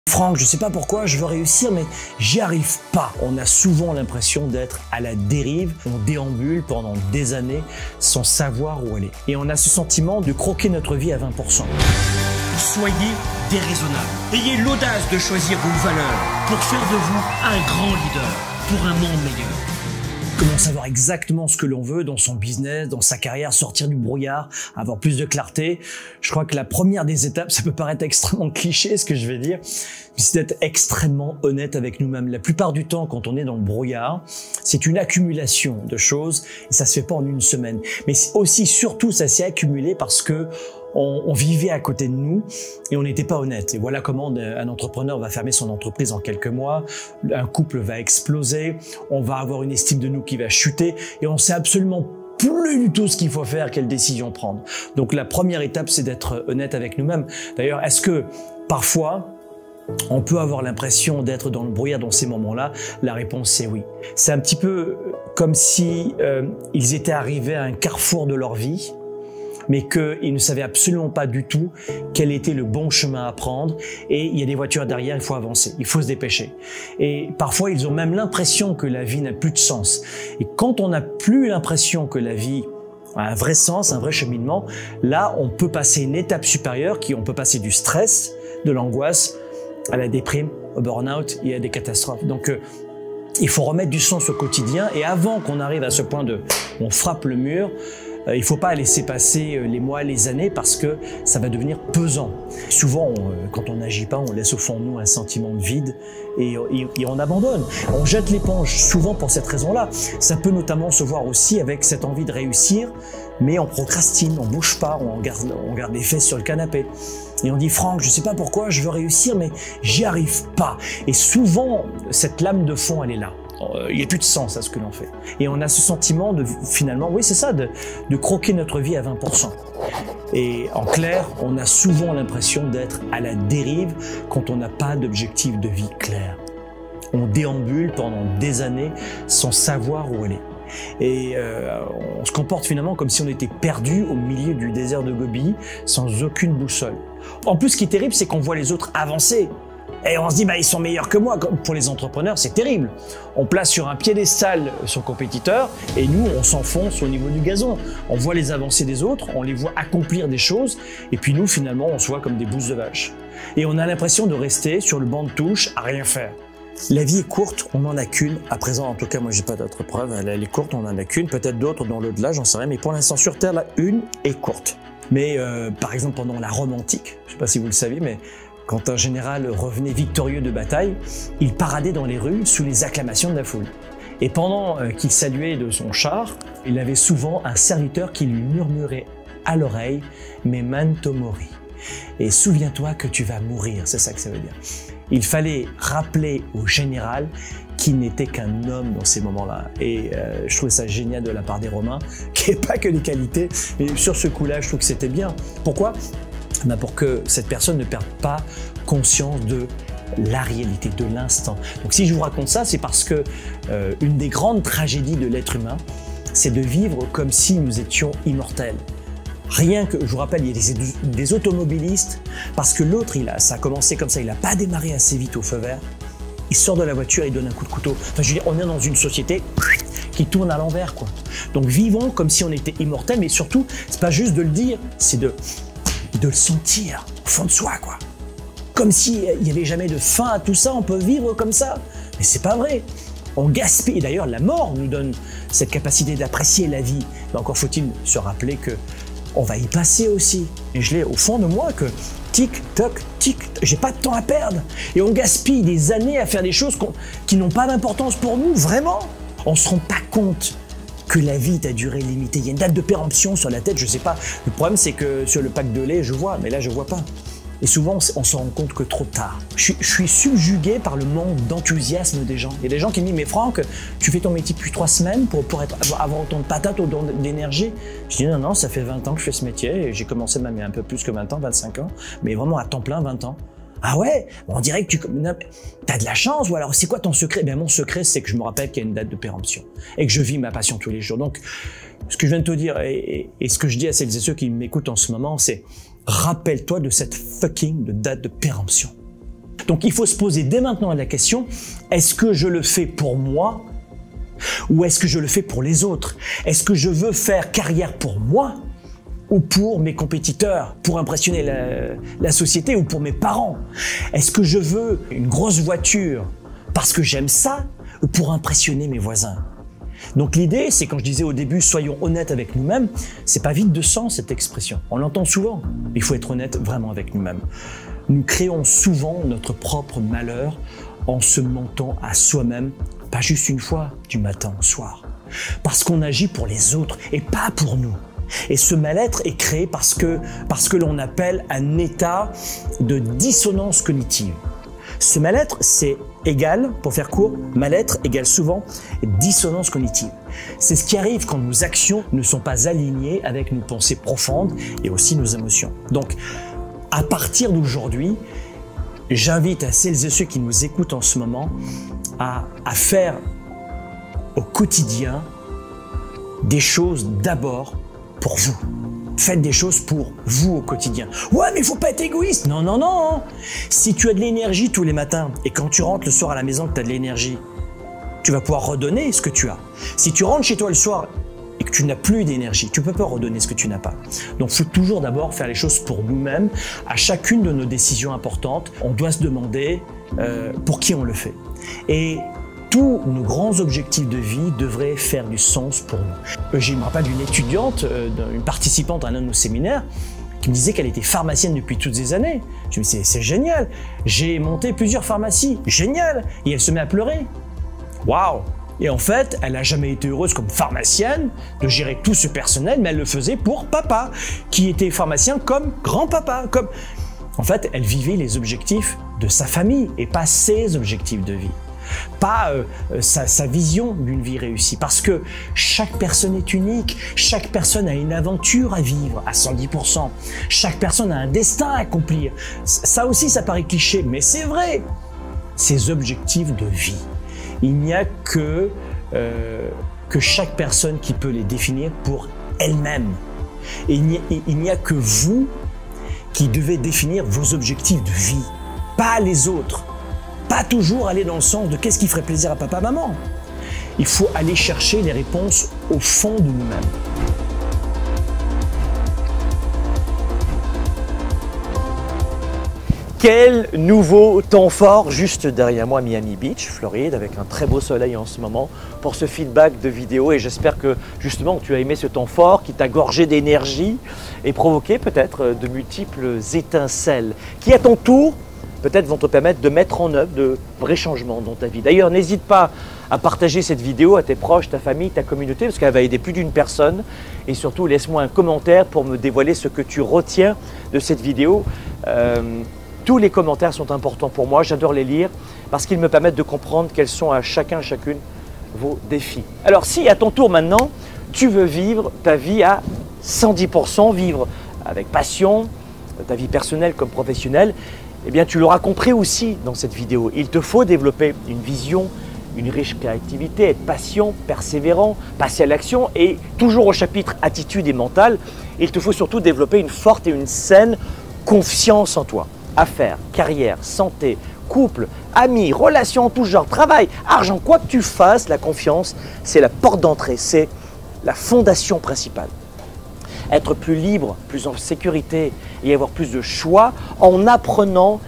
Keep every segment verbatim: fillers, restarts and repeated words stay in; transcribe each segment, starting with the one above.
Franck, je sais pas pourquoi, je veux réussir, mais j'y arrive pas. On a souvent l'impression d'être à la dérive, on déambule pendant des années sans savoir où aller. Et on a ce sentiment de croquer notre vie à vingt pour cent. Soyez déraisonnable. Ayez l'audace de choisir vos valeurs pour faire de vous un grand leader pour un monde meilleur. Comment savoir exactement ce que l'on veut dans son business, dans sa carrière, sortir du brouillard, avoir plus de clarté? Je crois que la première des étapes, ça peut paraître extrêmement cliché ce que je vais dire, c'est d'être extrêmement honnête avec nous-mêmes. La plupart du temps, quand on est dans le brouillard, c'est une accumulation de choses et ça se fait pas en une semaine. Mais aussi, surtout, ça s'est accumulé parce que On, on vivait à côté de nous et on n'était pas honnête. Et voilà comment un entrepreneur va fermer son entreprise en quelques mois, un couple va exploser, on va avoir une estime de nous qui va chuter et on sait absolument plus du tout ce qu'il faut faire, quelle décision prendre. Donc la première étape, c'est d'être honnête avec nous-mêmes. D'ailleurs, est-ce que parfois, on peut avoir l'impression d'être dans le brouillard dans ces moments-là? La réponse, c'est oui. C'est un petit peu comme si euh, ils étaient arrivés à un carrefour de leur vie, mais qu'ils ne savaient absolument pas du tout quel était le bon chemin à prendre. Et il y a des voitures derrière, il faut avancer, il faut se dépêcher. Et parfois, ils ont même l'impression que la vie n'a plus de sens. Et quand on n'a plus l'impression que la vie a un vrai sens, un vrai cheminement, là, on peut passer une étape supérieure, qui on peut passer du stress, de l'angoisse, à la déprime, au burn-out et à des catastrophes. Donc, euh, il faut remettre du sens au quotidien. Et avant qu'on arrive à ce point de on frappe le mur, Euh, il ne faut pas laisser passer les mois, les années parce que ça va devenir pesant. Souvent, on, quand on n'agit pas, on laisse au fond de nous un sentiment de vide et, et, et on abandonne. On jette l'éponge souvent pour cette raison-là. Ça peut notamment se voir aussi avec cette envie de réussir, mais on procrastine, on bouge pas, on garde, on garde les fesses sur le canapé. Et on dit, Franck, je sais pas pourquoi, je veux réussir, mais j'y arrive pas. Et souvent, cette lame de fond, elle est là. Il n'y a plus de sens à ce que l'on fait. Et on a ce sentiment de, finalement, oui c'est ça, de, de croquer notre vie à vingt pour cent. Et en clair, on a souvent l'impression d'être à la dérive quand on n'a pas d'objectif de vie clair. On déambule pendant des années sans savoir où aller. Et euh, on se comporte finalement comme si on était perdu au milieu du désert de Gobi, sans aucune boussole. En plus, ce qui est terrible, c'est qu'on voit les autres avancer. Et on se dit, bah, ils sont meilleurs que moi. Pour les entrepreneurs, c'est terrible. On place sur un piédestal son compétiteur et nous, on s'enfonce au niveau du gazon. On voit les avancées des autres, on les voit accomplir des choses et puis nous, finalement, on se voit comme des bouses de vache. Et on a l'impression de rester sur le banc de touche à rien faire. La vie est courte, on n'en a qu'une. À présent, en tout cas, moi, j'ai pas d'autres preuves. Elle est courte, on n'en a qu'une. Peut-être d'autres dans l'au-delà, j'en sais rien. Mais pour l'instant, sur Terre, la une est courte. Mais euh, par exemple, pendant la Rome antique, je sais pas si vous le saviez, mais quand un général revenait victorieux de bataille, il paradait dans les rues sous les acclamations de la foule. Et pendant qu'il saluait de son char, il avait souvent un serviteur qui lui murmurait à l'oreille « Memento mori ». Et souviens-toi que tu vas mourir, c'est ça que ça veut dire. Il fallait rappeler au général qu'il n'était qu'un homme dans ces moments-là. Et euh, je trouvais ça génial de la part des Romains, qui n'est pas que des qualités, mais sur ce coup-là, je trouve que c'était bien. Pourquoi ? Ben pour que cette personne ne perde pas conscience de la réalité, de l'instant. Donc si je vous raconte ça, c'est parce que euh, une des grandes tragédies de l'être humain, c'est de vivre comme si nous étions immortels. Rien que, je vous rappelle, il y a des, des automobilistes, parce que l'autre, il a, ça a commencé comme ça, il n'a pas démarré assez vite au feu vert, il sort de la voiture et il donne un coup de couteau. Enfin, je veux dire, on est dans une société qui tourne à l'envers, quoi. Donc vivons comme si on était immortels, mais surtout, c'est pas juste de le dire, c'est de de le sentir au fond de soi, quoi. Comme s'il n'y avait jamais de fin à tout ça, on peut vivre comme ça. Mais c'est pas vrai. On gaspille. Et d'ailleurs, la mort nous donne cette capacité d'apprécier la vie. Mais encore faut-il se rappeler que on va y passer aussi. Et je l'ai au fond de moi que tic, toc, tic, j'ai pas de temps à perdre. Et on gaspille des années à faire des choses qui n'ont pas d'importance pour nous, vraiment. On se rend pas compte que la vie est à durée limitée. Il y a une date de péremption sur la tête, je sais pas. Le problème, c'est que sur le pack de lait, je vois, mais là, je vois pas. Et souvent, on se rend compte que trop tard. Je suis, je suis subjugué par le manque d'enthousiasme des gens. Il y a des gens qui me disent, mais Franck, tu fais ton métier depuis trois semaines pour, pour être, avoir autant de patates, autant d'énergie. Je dis, non, non, ça fait vingt ans que je fais ce métier et j'ai commencé même il y a un peu plus que vingt ans, vingt-cinq ans, mais vraiment à temps plein, vingt ans. Ah ouais, on dirait que tu as de la chance, ou alors c'est quoi ton secret? Ben mon secret, c'est que je me rappelle qu'il y a une date de péremption et que je vis ma passion tous les jours. Donc, ce que je viens de te dire et, et, et ce que je dis à celles et ceux qui m'écoutent en ce moment, c'est rappelle-toi de cette fucking de date de péremption. Donc il faut se poser dès maintenant la question, est-ce que je le fais pour moi ou est-ce que je le fais pour les autres? Est-ce que je veux faire carrière pour moi ou pour mes compétiteurs, pour impressionner la, la société ou pour mes parents? Est-ce que je veux une grosse voiture parce que j'aime ça ou pour impressionner mes voisins? Donc l'idée, c'est quand je disais au début, soyons honnêtes avec nous-mêmes, c'est pas vide de sens cette expression. On l'entend souvent, mais il faut être honnête vraiment avec nous-mêmes. Nous créons souvent notre propre malheur en se mentant à soi-même, pas juste une fois, du matin au soir. Parce qu'on agit pour les autres et pas pour nous. Et ce mal-être est créé parce que, parce que l'on appelle un état de dissonance cognitive. Ce mal-être, c'est égal, pour faire court, mal-être égale souvent dissonance cognitive. C'est ce qui arrive quand nos actions ne sont pas alignées avec nos pensées profondes et aussi nos émotions. Donc, à partir d'aujourd'hui, j'invite à celles et ceux qui nous écoutent en ce moment à, à faire au quotidien des choses d'abord pour vous. Faites des choses pour vous au quotidien. Ouais, mais il faut pas être égoïste. Non, non, non. Si tu as de l'énergie tous les matins et quand tu rentres le soir à la maison que tu as de l'énergie, tu vas pouvoir redonner ce que tu as. Si tu rentres chez toi le soir et que tu n'as plus d'énergie, tu ne peux pas redonner ce que tu n'as pas. Donc, il faut toujours d'abord faire les choses pour nous-mêmes. À chacune de nos décisions importantes, on doit se demander euh, pour qui on le fait. Et tous nos grands objectifs de vie devraient faire du sens pour nous. Je me rappelle d'une étudiante, une participante à un de nos séminaires, qui me disait qu'elle était pharmacienne depuis toutes ces années. Je me disais, c'est génial, j'ai monté plusieurs pharmacies, génial. Et elle se met à pleurer. Waouh! Et en fait, elle n'a jamais été heureuse comme pharmacienne de gérer tout ce personnel, mais elle le faisait pour papa, qui était pharmacien comme grand-papa. Comme... En fait, elle vivait les objectifs de sa famille et pas ses objectifs de vie. Pas euh, sa, sa vision d'une vie réussie. Parce que chaque personne est unique, chaque personne a une aventure à vivre à cent dix pour cent. Chaque personne a un destin à accomplir. Ça aussi, ça paraît cliché, mais c'est vrai. Ses objectifs de vie. Il n'y a que, euh, que chaque personne qui peut les définir pour elle-même. Et il n'y a que vous qui devez définir vos objectifs de vie, pas les autres. Pas toujours aller dans le sens de qu'est-ce qui ferait plaisir à papa, maman. Il faut aller chercher les réponses au fond de nous-mêmes. Quel nouveau temps fort juste derrière moi, Miami Beach, Floride, avec un très beau soleil en ce moment pour ce feedback de vidéo. Et j'espère que justement tu as aimé ce temps fort qui t'a gorgé d'énergie et provoqué peut-être de multiples étincelles qui à ton tour peut-être vont te permettre de mettre en œuvre de vrais changements dans ta vie. D'ailleurs, n'hésite pas à partager cette vidéo à tes proches, ta famille, ta communauté, parce qu'elle va aider plus d'une personne. Et surtout, laisse-moi un commentaire pour me dévoiler ce que tu retiens de cette vidéo. Euh, tous les commentaires sont importants pour moi, j'adore les lire, parce qu'ils me permettent de comprendre quels sont à chacun, chacune, vos défis. Alors si à ton tour maintenant, tu veux vivre ta vie à cent dix pour cent, vivre avec passion, ta vie personnelle comme professionnelle, eh bien, tu l'auras compris aussi dans cette vidéo. Il te faut développer une vision, une riche créativité, être patient, persévérant, passer à l'action et toujours au chapitre attitude et mental, il te faut surtout développer une forte et une saine confiance en toi. Affaires, carrière, santé, couple, amis, relations en tout genre, travail, argent, quoi que tu fasses, la confiance, c'est la porte d'entrée, c'est la fondation principale. Être plus libre, plus en sécurité et avoir plus de choix en apprenant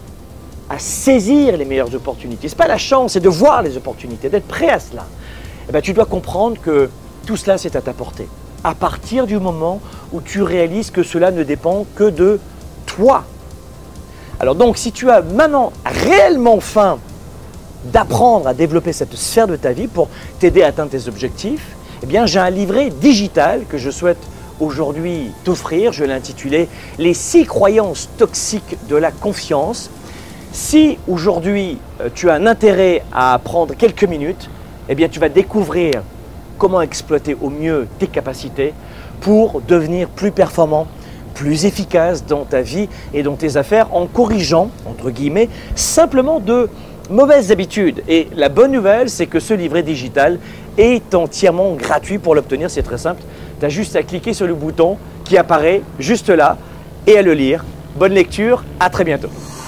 à saisir les meilleures opportunités. Ce n'est pas la chance, c'est de voir les opportunités, d'être prêt à cela. Eh bien, tu dois comprendre que tout cela, c'est à ta portée. À partir du moment où tu réalises que cela ne dépend que de toi. Alors donc, si tu as maintenant réellement faim d'apprendre à développer cette sphère de ta vie pour t'aider à atteindre tes objectifs, eh bien, j'ai un livret digital que je souhaite aujourd'hui t'offrir. Je l'ai intitulé « Les six croyances toxiques de la confiance ». Si aujourd'hui tu as un intérêt à prendre quelques minutes, eh bien tu vas découvrir comment exploiter au mieux tes capacités pour devenir plus performant, plus efficace dans ta vie et dans tes affaires en corrigeant, entre guillemets, simplement de mauvaises habitudes. Et la bonne nouvelle, c'est que ce livret digital est entièrement gratuit. Pour l'obtenir, c'est très simple. Tu as juste à cliquer sur le bouton qui apparaît juste là et à le lire. Bonne lecture, à très bientôt.